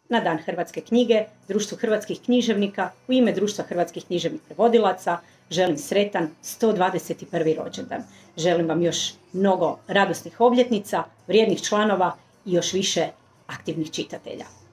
na Dan hrvatske knjige, Društvu hrvatskih književnika, u ime Društva hrvatskih književnih prevodilaca želim sretan 121. rođendan. Želim vam još mnogo radosnih obljetnica, vrijednih članova i još više aktivnih čitatelja.